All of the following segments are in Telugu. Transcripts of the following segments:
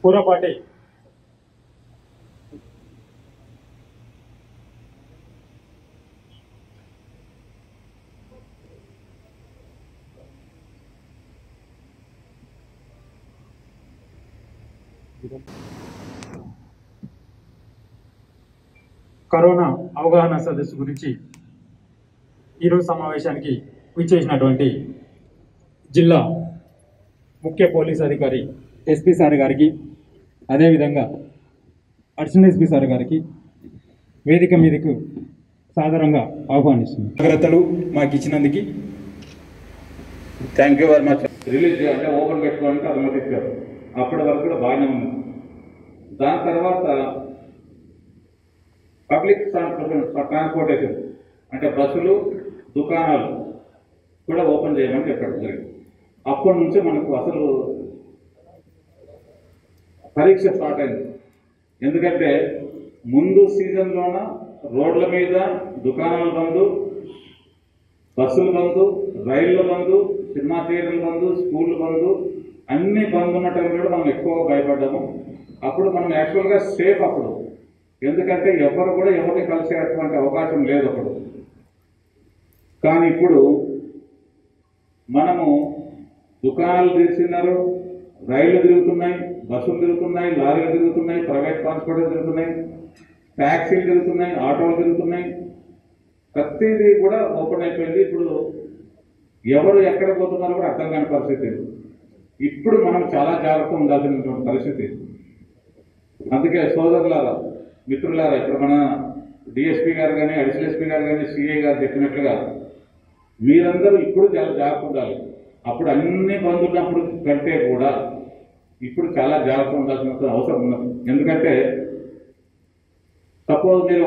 పూరపాటి కరోనా అవగాహన సదస్సు గురించి ఈరోజు సమావేశానికి విచ్చేసినటువంటి జిల్లా ముఖ్య పోలీస్ అధికారి ఎస్పీ సార్ గారికి, అదేవిధంగా అడిషనల్ ఎస్పీ సార్ గారికి వేదిక మీదకు సాధారణంగా ఆహ్వానిస్తున్నాం. జాగ్రత్తలు మాకు ఇచ్చినందుకు thank you very much. Release అంటే ఓపెన్ పెట్టుకోవడానికి అనుమతి ఇచ్చారు. అప్పటి వరకు కూడా బాగానే ఉంది. దాని తర్వాత పబ్లిక్ ట్రాన్స్పోర్టేషన్ అంటే బస్సులు, దుకాణాలు కూడా ఓపెన్ చేయమని చెప్పడం జరిగింది. అప్పటి నుంచి మనకు అసలు పరీక్ష స్టార్ట్ అయింది. ఎందుకంటే ముందు సీజన్లోన రోడ్ల మీద దుకాణాలు బంద్, బస్సులు బంద్, రైళ్లు బంద్, సినిమా థియేటర్లు బంద్, స్కూళ్ళు బంద్, అన్ని బంద్ ఉన్న టైంలో మనం ఎక్కువగా భయపడ్డాము. అప్పుడు మనం యాక్చువల్గా సేఫ్ అప్పుడు, ఎందుకంటే ఎవరు కూడా ఎవరిని కలిసేటువంటి అవకాశం లేదు అప్పుడు. కానీ ఇప్పుడు మనము దుకాణాలు తీస్తున్నారు, రైళ్లు తిరుగుతున్నాయి, బస్సులు తిరుగుతున్నాయి, లారీలు తిరుగుతున్నాయి, ప్రైవేట్ ట్రాన్స్పోర్ట్ తిరుగుతున్నాయి, ట్యాక్సీలు తిరుగుతున్నాయి, ఆటోలు తిరుగుతున్నాయి, ప్రతిదీ కూడా ఓపెన్ అయిపోయింది. ఇప్పుడు ఎవరు ఎక్కడ పోతున్నారో కూడా అర్థం కాని పరిస్థితి. ఇప్పుడు మనం చాలా జాగ్రత్తగా ఉండాల్సినటువంటి పరిస్థితి. అందుకే సోదరులారా, మిత్రులారా, ఇప్పుడు మన డిఎస్పీ గారు కానీ, అడిషనల్ ఎస్పీ గారు కానీ, సిఐ గారు చెప్పినట్లుగా మీరందరూ ఇప్పుడు చాలా జాగ్రత్త ఉండాలి. అప్పుడు అన్ని బంద్ ఉన్నప్పుడు కంటే కూడా ఇప్పుడు చాలా జాగ్రత్త ఉండాల్సిన అవసరం ఉన్నది. ఎందుకంటే సపోజ్ మీరు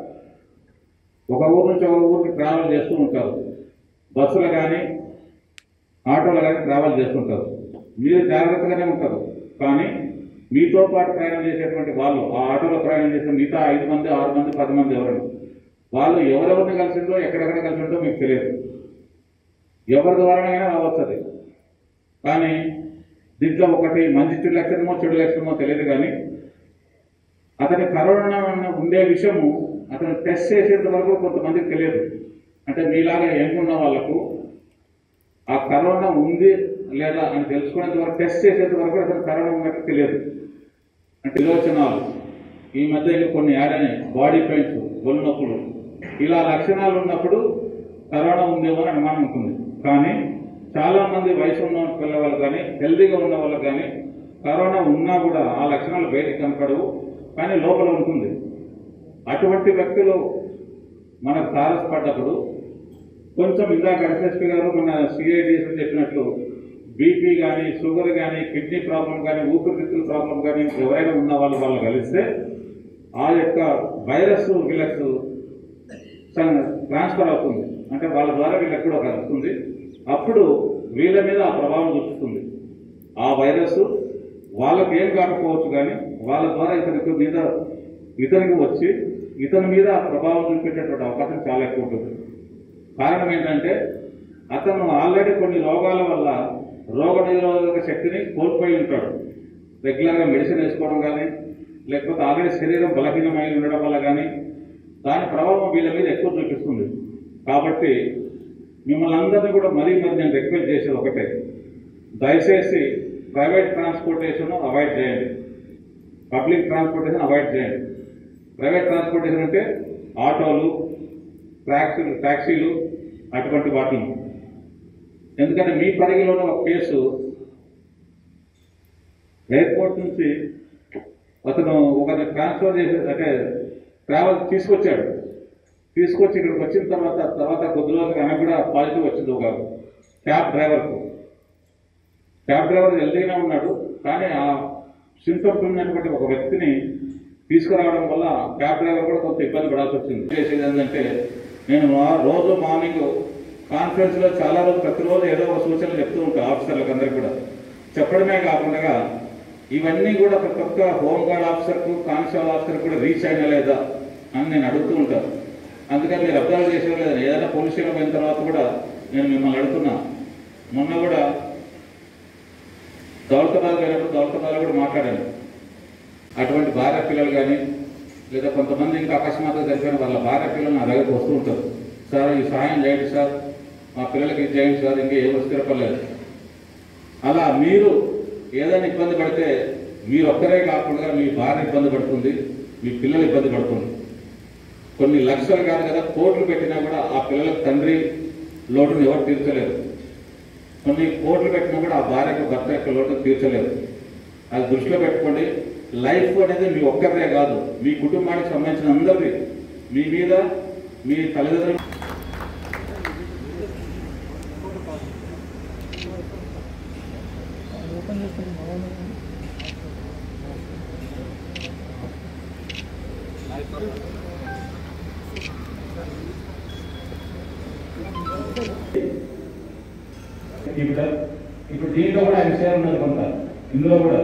ఒక ఊరు నుంచి ఒక ఊరికి ట్రావెల్ చేస్తూ ఉంటారు, బస్సులు కానీ ఆటోలు కానీ ట్రావెల్ చేస్తుంటారు. మీరు జాగ్రత్తగానే ఉంటారు, కానీ మీతో పాటు ప్రయాణం చేసేటువంటి వాళ్ళు, ఆ ఆటోలో ప్రయాణం చేసే మిగతా 5 మంది, 6 మంది, 10 మంది ఎవరైనా వాళ్ళు ఎవరెవరిని కలిసిందో, ఎక్కడెక్కడ కలిసిందో మీకు తెలియదు. ఎవరి ద్వారానైనా రావచ్చు అది. కానీ దీంట్లో ఒకటి మంచి లక్షణమో చెడు లక్షణమో తెలియదు. కానీ అతని కరోనా ఉండే విషయము అతను టెస్ట్ చేసేంత వరకు కొంతమందికి తెలియదు. అంటే మీలాగా ఎంకున్న వాళ్ళకు ఆ కరోనా ఉంది లేదా అని తెలుసుకునేంత వరకు, టెస్ట్ చేసేంత వరకు అతను కరోనా ఉన్నట్టు తెలియదు. అంటే విరోచనాలు, ఈ మధ్య కొన్ని యాడ్ అయినాయి, బాడీ పెయిన్స్, ఒళ్ళు నొప్పులు, ఇలా లక్షణాలు ఉన్నప్పుడు కరోనా ఉందేమో అని అనుమానం ఉంటుంది. కానీ చాలామంది వయసు ఉన్న పిల్లవాళ్ళు కానీ, హెల్దీగా ఉన్న వాళ్ళకి కానీ కరోనా ఉన్నా కూడా ఆ లక్షణాలు బయటకు కనపడవు, కానీ లోపల ఉంటుంది. అటువంటి వ్యక్తులు మనకు తారసపడ్డప్పుడు కొంచెం ఇందాక ఎస్ఎస్పీ గారు మన సిఐడిఎస్ చెప్పినట్లు బీపీ కానీ, షుగర్ కానీ, కిడ్నీ ప్రాబ్లం కానీ, ఊపిరితిత్తుల ప్రాబ్లం కానీ ఎవరైనా ఉన్న వాళ్ళు కలిస్తే ఆ యొక్క వైరస్ వీళ్ళకు ట్రాన్స్ఫర్ అవుతుంది. అంటే వాళ్ళ ద్వారా వీళ్ళకి కూడా కలుస్తుంది. అప్పుడు వీళ్ళ మీద ఆ ప్రభావం చూపిస్తుంది. ఆ వైరస్ వాళ్ళకి ఏం కాకపోవచ్చు, కానీ వాళ్ళ ద్వారా ఇతనికి వచ్చి ఇతని మీద ఆ ప్రభావం చూపించేటువంటి అవకాశం చాలా ఎక్కువ ఉంటుంది. కారణం ఏంటంటే అతను ఆల్రెడీ కొన్ని రోగాల వల్ల రోగ నిరోధక శక్తిని కోల్పోయి ఉంటాడు. రెగ్యులర్గా మెడిసిన్ వేసుకోవడం కానీ, లేకపోతే ఆల్రెడీ శరీరం బలహీనమై ఉండడం వల్ల కానీ దాని ప్రభావం వీళ్ళ మీద ఎక్కువ చూపిస్తుంది. కాబట్టి మిమ్మల్ని అందరినీ కూడా మరీ నేను రిక్వెస్ట్ చేసేది ఒకటే, దయచేసి ప్రైవేట్ ట్రాన్స్పోర్టేషన్ అవాయిడ్ చేయండి, పబ్లిక్ ట్రాన్స్పోర్టేషన్ అవాయిడ్ చేయండి. ప్రైవేట్ ట్రాన్స్పోర్టేషన్ అంటే ఆటోలు, ట్యాక్సీలు, అటువంటి వాటిని. ఎందుకంటే మీ పరిధిలోనే ఒక కేసు, ఎయిర్పోర్ట్ నుంచి అతను ఒకరిని ట్రాన్స్ఫర్ చేసి అంటే ట్రావెల్ తీసుకొచ్చాడు. తీసుకొచ్చి ఇక్కడికి వచ్చిన తర్వాత కొద్ది రోజులకి ఆమె కూడా పాజిటివ్ వచ్చింది. ఒక క్యాబ్ డ్రైవర్ హెల్దీగానే ఉన్నాడు, కానీ ఆ సింటమ్స్ ఉన్నటువంటి ఒక వ్యక్తిని తీసుకురావడం వల్ల క్యాబ్ డ్రైవర్ కూడా కొంత ఇబ్బంది పడాల్సి వచ్చింది. చేసేది ఏంటంటే, నేను రోజు మార్నింగ్ కాన్ఫరెన్స్లో చాలా రోజు ప్రతిరోజు ఏదో ఒక సూచనలు చెప్తూ ఉంటాను ఆఫీసర్లకు అందరికీ కూడా. చెప్పడమే కాకుండా ఇవన్నీ కూడా ప్రతి ఒక్క హోంగార్డ్ ఆఫీసర్కు, కానిస్టేబుల్ ఆఫీసర్కి కూడా రీచ్ అయినా లేదా అని నేను అడుగుతూ ఉంటాను. అందుకని మీరు అబ్జర్వ్ చేసే లేదా, ఏదైనా పోలీస్ స్టేషన్ పోయిన తర్వాత కూడా నేను మిమ్మల్ని అడుగుతున్నా. మొన్న కూడా దౌలతాబాద్ పోయినప్పుడు దౌలతాబాద్లో కూడా మాట్లాడాను. అటువంటి భార్య పిల్లలు కానీ లేదా కొంతమంది ఇంకా అకస్మాత్తుగా చనిపోయిన వాళ్ళ భార్య పిల్లలు నా దగ్గరకు వస్తూ ఉంటారు. సార్ ఈ సహాయం చేయండి సార్, మా పిల్లలకి ఇది చేయండి సార్, ఇంకా ఏం స్థిరపడలేదు. అలా మీరు ఏదైనా ఇబ్బంది పడితే మీరు ఒక్కరే కాకుండా మీ భార్య ఇబ్బంది పడుతుంది, మీ పిల్లలు ఇబ్బంది పడుతుంది. కొన్ని లక్షలు కాదు కదా, కోట్లు పెట్టినా కూడా ఆ పిల్లలకు తండ్రి లోటును ఎవరు తీర్చలేరు. కొన్ని కోట్లు పెట్టినా కూడా ఆ భార్యకు భర్త యొక్క లోటును తీర్చలేరు. అది దృష్టిలో పెట్టుకోండి. లైఫ్ అనేది మీ ఒక్కరిదే కాదు, మీ కుటుంబానికి సంబంధించిన అందరిది. మీ మీద మీ తల్లిదండ్రులు ఇప్పుడు దీంట్లో కూడా విషయాలు ఉన్నది కొంత, ఇందులో కూడా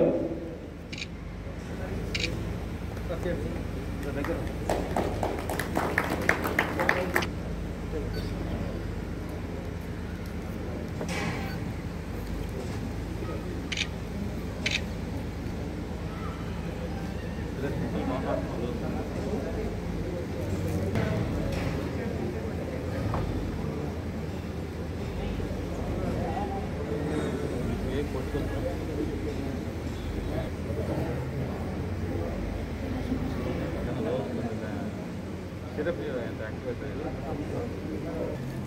సిరప్ ఎంత యాక్టివేట్